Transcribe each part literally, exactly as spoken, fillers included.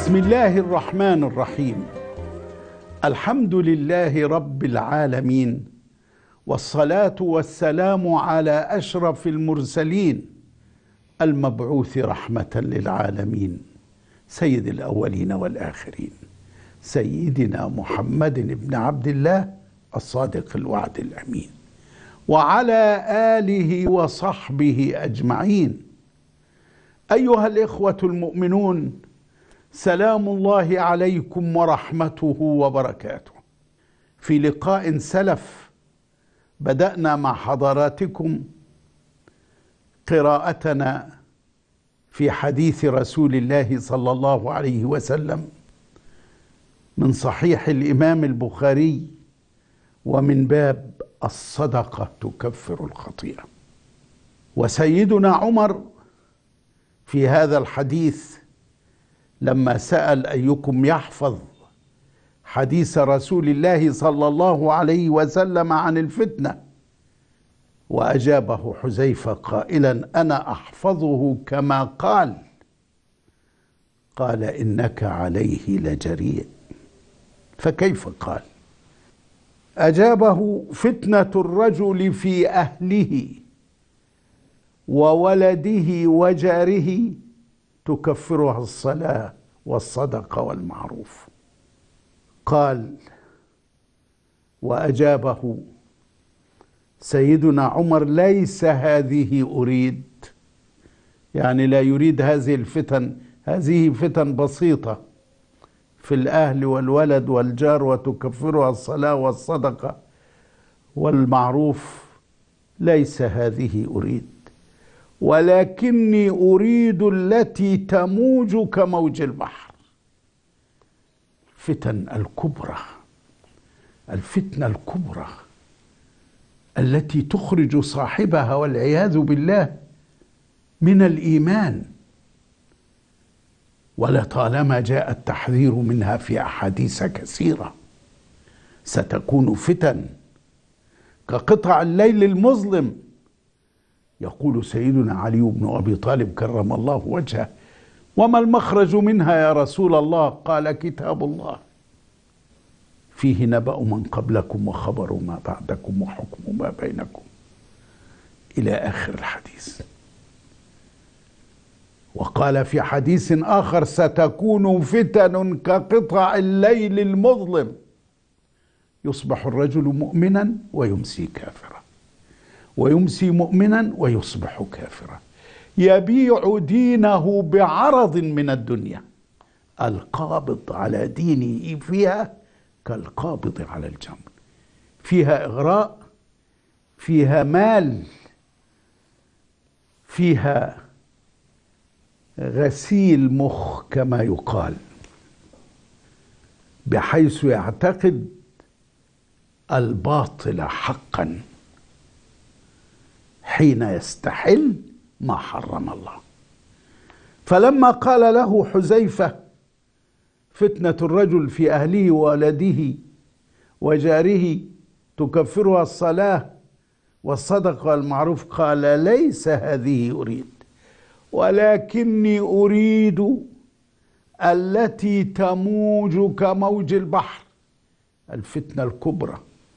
بسم الله الرحمن الرحيم. الحمد لله رب العالمين، والصلاة والسلام على أشرف المرسلين المبعوث رحمة للعالمين، سيد الأولين والآخرين، سيدنا محمد بن عبد الله الصادق الوعد الأمين، وعلى آله وصحبه أجمعين. أيها الإخوة المؤمنون، سلام الله عليكم ورحمته وبركاته. في لقاء سلف بدأنا مع حضراتكم قراءتنا في حديث رسول الله صلى الله عليه وسلم من صحيح الإمام البخاري، ومن باب الصدقة تكفر الخطيئة. وسيدنا عمر في هذا الحديث لما سأل أيكم يحفظ حديث رسول الله صلى الله عليه وسلم عن الفتنة، وأجابه حذيفة قائلا: أنا أحفظه كما قال. قال: إنك عليه لجريء. فكيف قال؟ أجابه: فتنة الرجل في أهله وولده وجاره تكفرها الصلاة والصدقة والمعروف. قال: وأجابه سيدنا عمر: ليس هذه أريد، يعني لا يريد هذه الفتن، هذه فتن بسيطة في الأهل والولد والجار وتكفرها الصلاة والصدقة والمعروف، ليس هذه أريد، ولكني أريد التي تموج كموج البحر. الفتن الكبرى، الفتنة الكبرى التي تخرج صاحبها والعياذ بالله من الإيمان، ولطالما جاء التحذير منها في أحاديث كثيرة. ستكون فتن كقطع الليل المظلم. يقول سيدنا علي بن أبي طالب كرم الله وجهه: وما المخرج منها يا رسول الله؟ قال: كتاب الله فيه نبأ من قبلكم وخبر ما بعدكم وحكم ما بينكم، إلى آخر الحديث. وقال في حديث آخر: ستكون فتن كقطع الليل المظلم، يصبح الرجل مؤمنا ويمسي كافرا، ويمسي مؤمنا ويصبح كافرا، يبيع دينه بعرض من الدنيا. القابض على دينه فيها كالقابض على الجمر، فيها إغراء، فيها مال، فيها غسيل مخ كما يقال، بحيث يعتقد الباطل حقا حين يستحل ما حرم الله. فلما قال له حذيفة: فتنة الرجل في أهله وولده وجاره تكفرها الصلاة والصدقة والمعروف، قال: ليس هذه أريد، ولكني أريد التي تموج كموج البحر. الفتنة الكبرى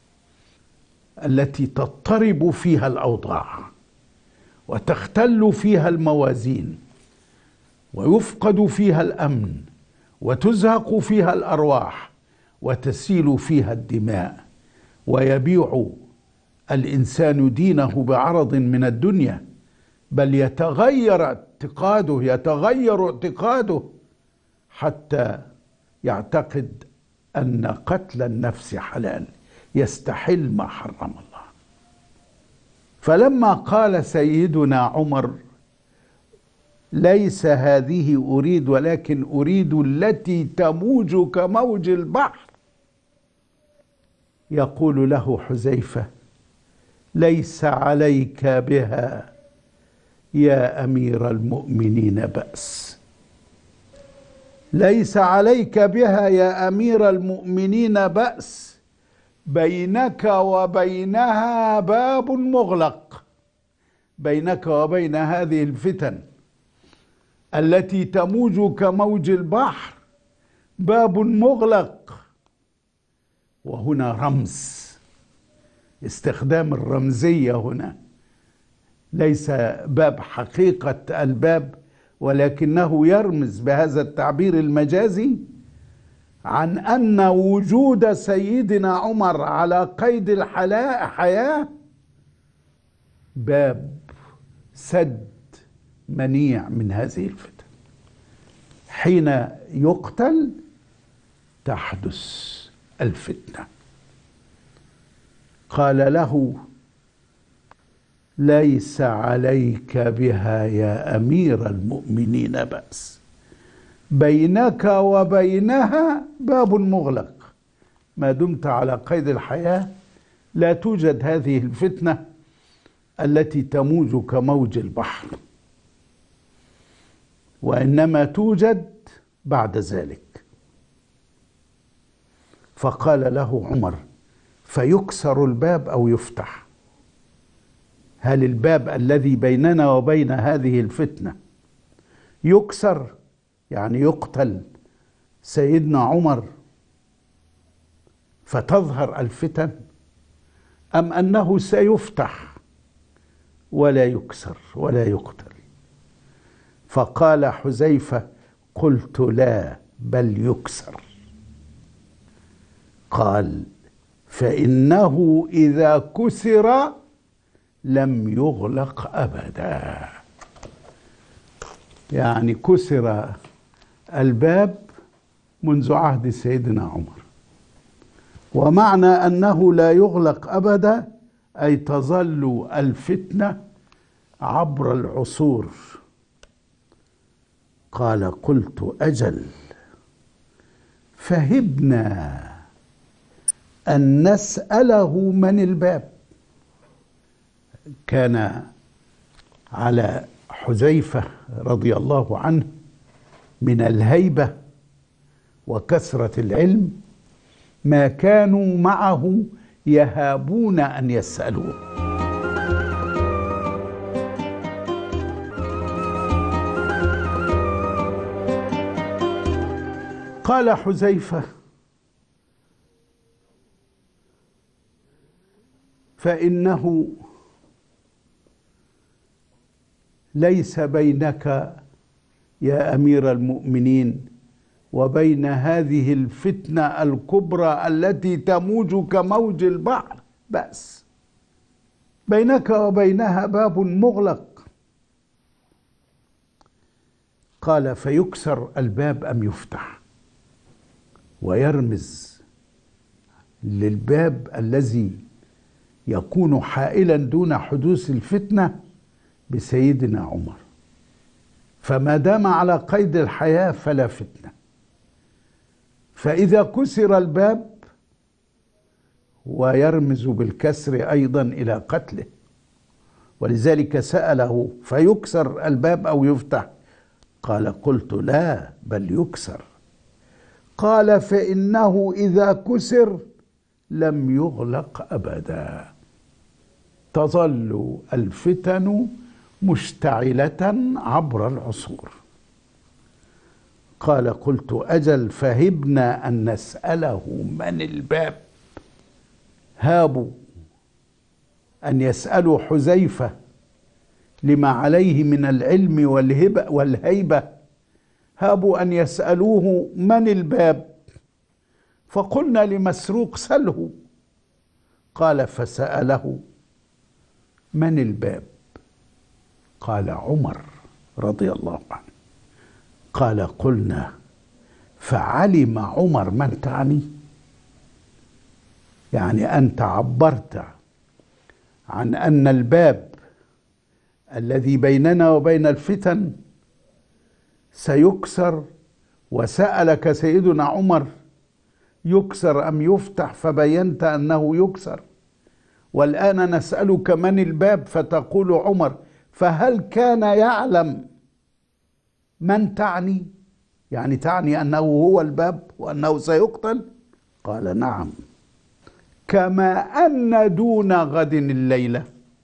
التي تضطرب فيها الأوضاع وتختل فيها الموازين ويفقد فيها الأمن وتزهق فيها الأرواح وتسيل فيها الدماء، ويبيع الإنسان دينه بعرض من الدنيا، بل يتغير اعتقاده يتغير اعتقاده حتى يعتقد أن قتل النفس حلال، يستحل ما حرم الله. فلما قال سيدنا عمر: ليس هذه أريد ولكن أريد التي تموج كموج البحر، يقول له حذيفة: ليس عليك بها يا أمير المؤمنين بأس، ليس عليك بها يا أمير المؤمنين بأس، بينك وبينها باب مغلق، بينك وبين هذه الفتن التي تموج كموج البحر باب مغلق. وهنا رمز، استخدام الرمزية هنا، ليس باب حقيقة الباب، ولكنه يرمز بهذا التعبير المجازي عن أن وجود سيدنا عمر على قيد الحياة باب سد منيع من هذه الفتن. حين يقتل تحدث الفتنة. قال له: ليس عليك بها يا أمير المؤمنين بأس، بينك وبينها باب مغلق، ما دمت على قيد الحياة لا توجد هذه الفتنة التي تموج كموج البحر، وإنما توجد بعد ذلك. فقال له عمر: فيكسر الباب أو يفتح؟ هل الباب الذي بيننا وبين هذه الفتنة يكسر، يعني يقتل سيدنا عمر فتظهر الفتن، أم أنه سيفتح ولا يكسر ولا يقتل؟ فقال حذيفة: قلت لا، بل يكسر. قال: فإنه إذا كسر لم يغلق أبدا. يعني كسر الباب منذ عهد سيدنا عمر، ومعنى أنه لا يغلق أبدا أي تظل الفتنة عبر العصور. قال: قلت أجل، فهبنا أن نسأله من الباب. كان على حذيفة رضي الله عنه من الهيبة وكثرة العلم ما كانوا معه يهابون أن يسألوه. قال حذيفة: فإنه ليس بينك يا أمير المؤمنين وبين هذه الفتنة الكبرى التي تموج كموج البحر بأس، بينك وبينها باب مغلق. قال: فيكسر الباب أم يفتح؟ ويرمز للباب الذي يكون حائلا دون حدوث الفتنة بسيدنا عمر، فما دام على قيد الحياة فلا فتنة. فإذا كسر الباب، ويرمز بالكسر أيضا إلى قتله، ولذلك سأله: فيكسر الباب أو يفتح؟ قال: قلت لا، بل يكسر. قال: فإنه إذا كسر لم يغلق أبدا، تظل الفتن مشتعلة عبر العصور. قال: قلت أجل، فهبنا أن نسأله من الباب. هابوا أن يسألوا حذيفة لما عليه من العلم والهبة والهيبة، هابوا أن يسألوه من الباب. فقلنا لمسروق: سله. قال: فسأله: من الباب؟ قال: عمر رضي الله عنه. قال: قلنا: فعلم عمر من تعني؟ يعني أنت عبرت عن أن الباب الذي بيننا وبين الفتن سيكسر، وسألك سيدنا عمر يكسر أم يفتح، فبينت أنه يكسر. والآن نسألك من الباب فتقول عمر، فهل كان يعلم من تعني؟ يعني تعني أنه هو الباب وأنه سيقتل؟ قال: نعم، كما أن دون غد الليلة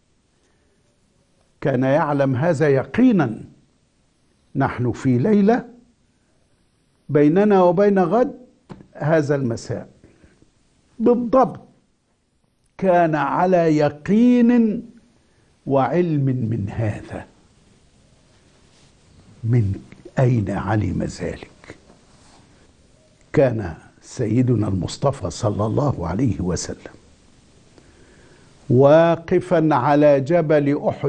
كان يعلم هذا يقينا. نحن في ليلة بيننا وبين غد هذا المساء بالضبط. كان على يقين وعلم من هذا. من أين علم ذلك؟ كان سيدنا المصطفى صلى الله عليه وسلم واقفا على جبل أحد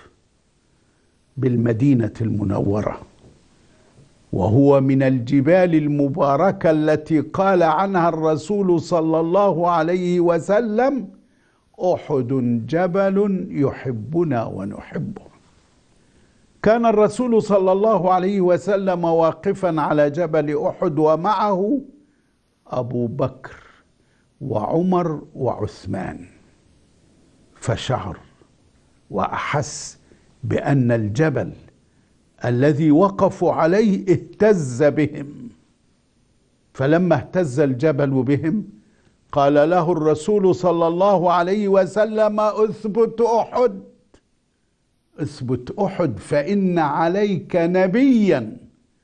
بالمدينة المنورة، وهو من الجبال المباركة التي قال عنها الرسول صلى الله عليه وسلم: أحد جبل يحبنا ونحبه. كان الرسول صلى الله عليه وسلم واقفا على جبل أحد ومعه أبو بكر وعمر وعثمان، فشعر وأحس بأن الجبل الذي وقفوا عليه اهتز بهم. فلما اهتز الجبل بهم قال له الرسول صلى الله عليه وسلم: اثبت أحد، اثبت أحد، فإن عليك نبيا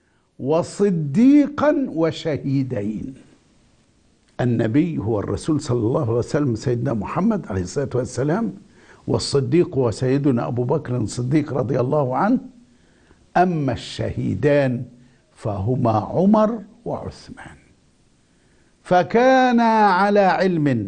وصديقا وشهيدين. النبي هو الرسول صلى الله عليه وسلم سيدنا محمد عليه الصلاة والسلام، والصديق هو سيدنا أبو بكر الصديق رضي الله عنه. أما الشهيدان فهما عمر وعثمان. فكان على علم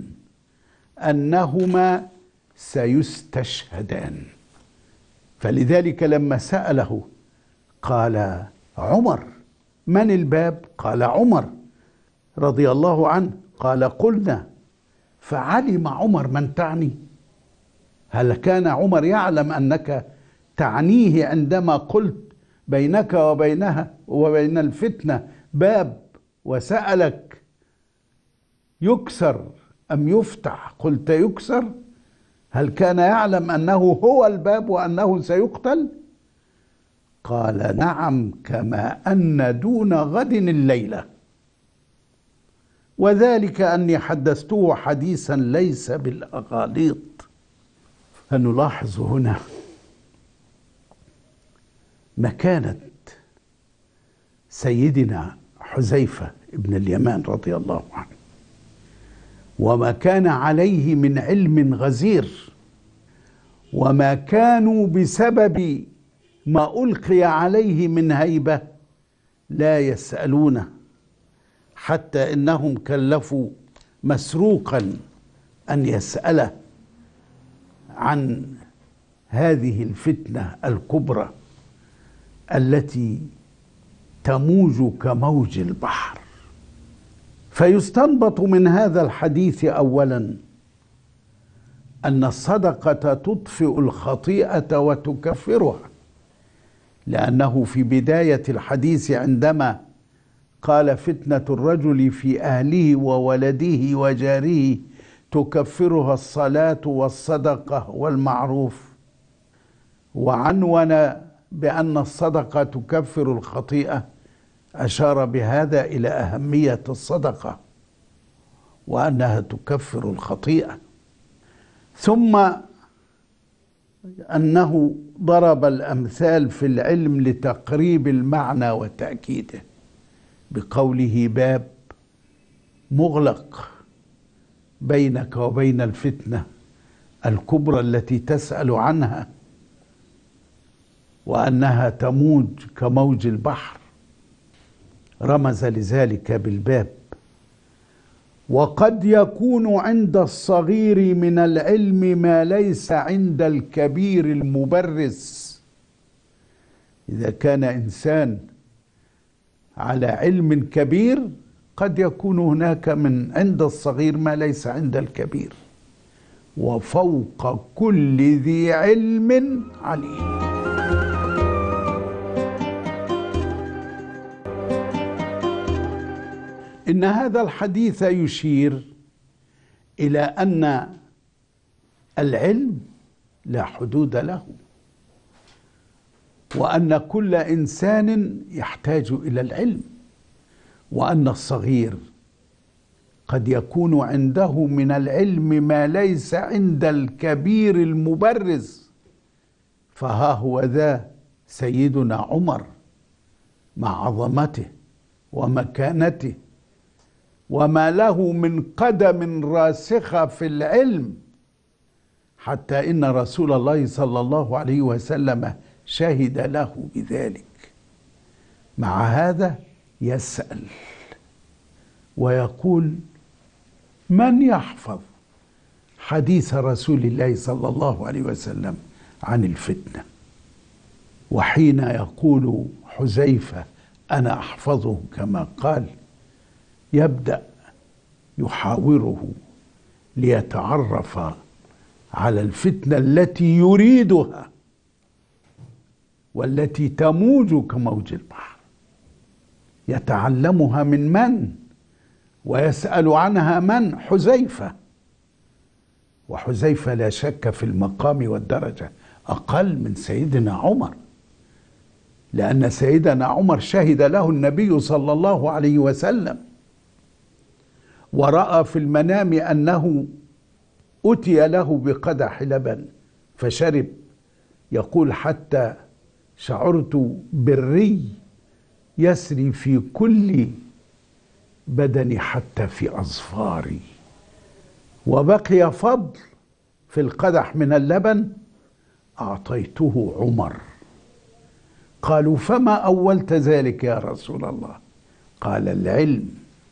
أنهما سيستشهدان، فلذلك لما سأله قال: عمر. من الباب؟ قال: عمر رضي الله عنه. قال: قلنا. فعلم عمر من تعني. هل كان عمر يعلم أنك تعنيه عندما قلت بينك وبينها وبين الفتنة باب، وسألك يكسر أم يفتح قلت يكسر؟ هل كان يعلم أنه هو الباب وأنه سيقتل؟ قال: نعم، كما أن دون غد الليلة، وذلك أني حدثته حديثا ليس بالأغاليط. فنلاحظ هنا مكانة سيدنا حذيفة ابن اليمان رضي الله عنه، وما كان عليه من علم غزير، وما كانوا بسبب ما ألقي عليه من هيبة لا يسألونه، حتى إنهم كلفوا مسروقا أن يسأله عن هذه الفتنة الكبرى التي تموج كموج البحر. فيستنبط من هذا الحديث أولا أن الصدقة تطفئ الخطيئة وتكفرها، لأنه في بداية الحديث عندما قال: فتنة الرجل في أهله وولده وجاره تكفرها الصلاة والصدقة والمعروف، وعنون بأن الصدقة تكفر الخطيئة، أشار بهذا إلى أهمية الصدقة وأنها تكفر الخطيئة. ثم أنه ضرب الأمثال في العلم لتقريب المعنى وتأكيده، بقوله: باب مغلق بينك وبين الفتنة الكبرى التي تسأل عنها، وأنها تموج كموج البحر، رمز لذلك بالباب. وقد يكون عند الصغير من العلم ما ليس عند الكبير المبرز. إذا كان إنسان على علم كبير قد يكون هناك من عند الصغير ما ليس عند الكبير. وفوق كل ذي علم عليم. إن هذا الحديث يشير إلى أن العلم لا حدود له، وأن كل إنسان يحتاج إلى العلم، وأن الصغير قد يكون عنده من العلم ما ليس عند الكبير المبرز. فها هو ذا سيدنا عمر مع عظمته ومكانته وما له من قدم راسخة في العلم، حتى إن رسول الله صلى الله عليه وسلم شهد له بذلك. مع هذا يسأل ويقول: من يحفظ حديث رسول الله صلى الله عليه وسلم عن الفتنة؟ وحين يقول حذيفة: أنا أحفظه كما قال، يبدأ يحاوره ليتعرف على الفتنة التي يريدها والتي تموج كموج البحر. يتعلمها من من؟ ويسأل عنها من؟ حذيفة. وحذيفة لا شك في المقام والدرجة أقل من سيدنا عمر، لأن سيدنا عمر شهد له النبي صلى الله عليه وسلم، ورأى في المنام أنه أتي له بقدح لبن فشرب. يقول: حتى شعرت بالري يسري في كل بدني حتى في أظفاري، وبقي فضل في القدح من اللبن أعطيته عمر. قالوا: فما أولت ذلك يا رسول الله؟ قال: العلم.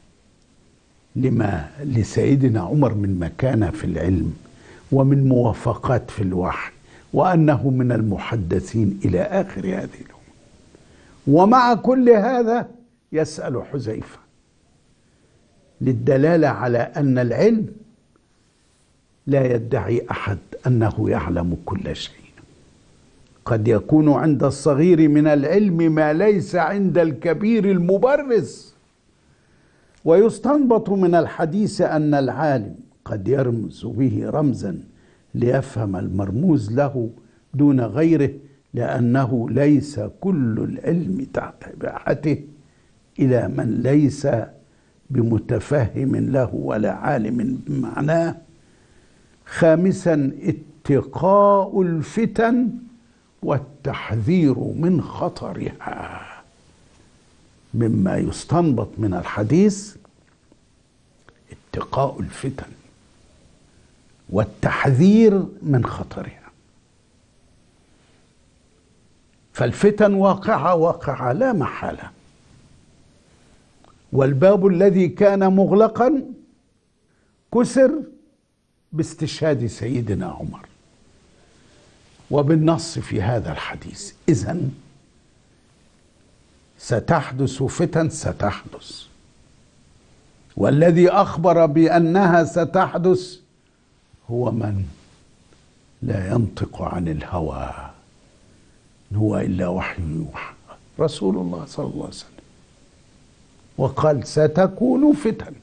لما لسيدنا عمر من مكانة في العلم ومن موافقات في الوحي، وأنه من المحدثين إلى آخر هذه الأمور. ومع كل هذا يسأل حذيفة للدلالة على أن العلم لا يدعي أحد أنه يعلم كل شيء. قد يكون عند الصغير من العلم ما ليس عند الكبير المبرز. ويستنبط من الحديث أن العالم قد يرمز به رمزا ليفهم المرموز له دون غيره، لأنه ليس كل العلم تحت إباحته إلى من ليس بمتفهم له ولا عالم بمعناه. خامسا: اتقاء الفتن والتحذير من خطرها. مما يستنبط من الحديث اتقاء الفتن والتحذير من خطرها. فالفتن واقعة واقعة لا محالة، والباب الذي كان مغلقا كسر باستشهاد سيدنا عمر وبالنص في هذا الحديث. إذن ستحدث فتن، ستحدث، والذي أخبر بأنها ستحدث هو من لا ينطق عن الهوى، إن هو إلا وحي يوحى، رسول الله صلى الله عليه وسلم. وقال: ستكون فتن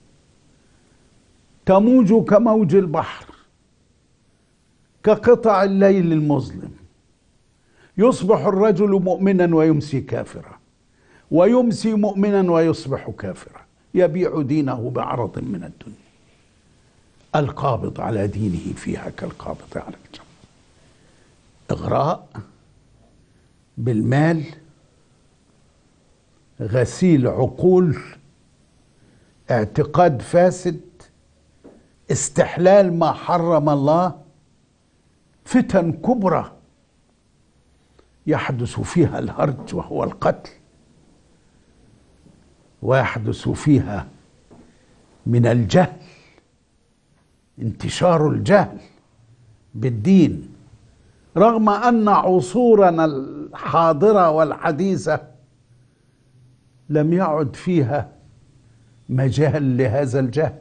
تموج كموج البحر كقطع الليل المظلم، يصبح الرجل مؤمنا ويمسي كافرا، ويمسي مؤمنا ويصبح كافرا، يبيع دينه بعرض من الدنيا. القابض على دينه فيها كالقابض على الجمر. إغراء بالمال، غسيل عقول، اعتقاد فاسد، استحلال ما حرم الله، فتن كبرى يحدث فيها الهرج وهو القتل، ويحدث فيها من الجهل، انتشار الجهل بالدين، رغم أن عصورنا الحاضرة والحديثة لم يعد فيها مجال لهذا الجهل.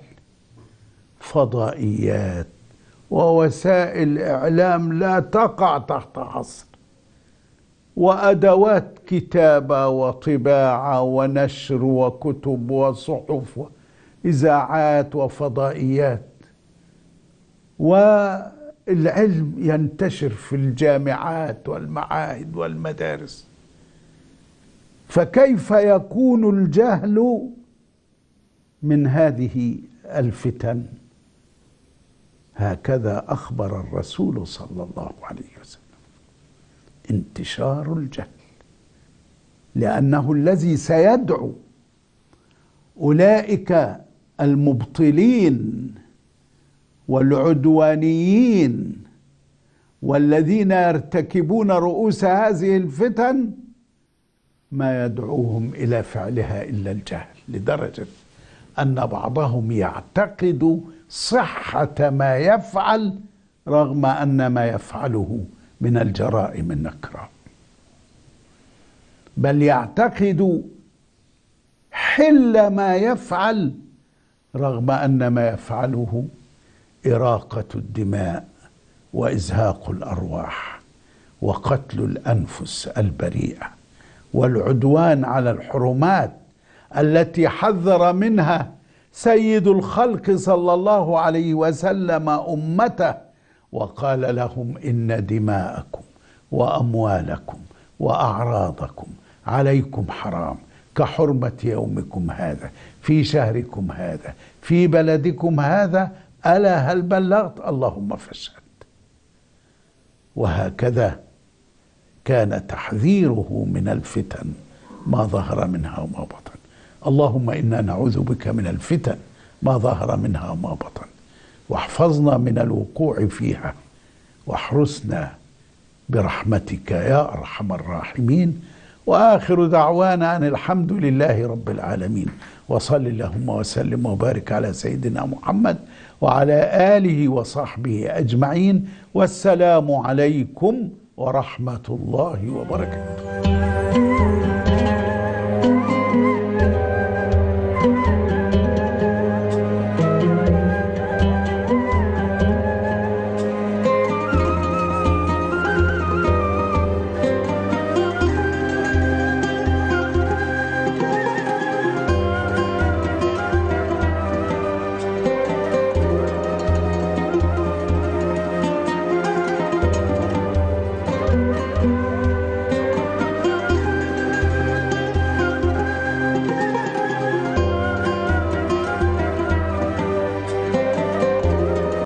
فضائيات ووسائل إعلام لا تقع تحت حصر، وأدوات كتابة وطباعة ونشر وكتب وصحف وإذاعات وفضائيات، والعلم ينتشر في الجامعات والمعاهد والمدارس. فكيف يكون الجهل من هذه الفتن؟ هكذا أخبر الرسول صلى الله عليه وسلم: انتشار الجهل، لأنه الذي سيدعو أولئك المبطلين والعدوانيين والذين يرتكبون رؤوس هذه الفتن ما يدعوهم إلى فعلها إلا الجهل، لدرجة أن بعضهم يعتقد صحة ما يفعل رغم أن ما يفعله من الجرائم النكراء، بل يعتقد حل ما يفعل رغم أن ما يفعله إراقة الدماء وإزهاق الأرواح وقتل الأنفس البريئة والعدوان على الحرمات التي حذر منها سيد الخلق صلى الله عليه وسلم أمته، وقال لهم إن دماءكم وأموالكم وأعراضكم عليكم حرام كحرمة يومكم هذا في شهركم هذا في بلدكم هذا، ألا هل بلغت؟ اللهم فاشهد. وهكذا كان تحذيره من الفتن ما ظهر منها وما بطن. اللهم إنا نعوذ بك من الفتن ما ظهر منها وما بطن، واحفظنا من الوقوع فيها، واحرسنا برحمتك يا أرحم الراحمين. وآخر دعوانا أن الحمد لله رب العالمين، وصل اللهم وسلم وبارك على سيدنا محمد وعلى آله وصحبه أجمعين، والسلام عليكم ورحمة الله وبركاته.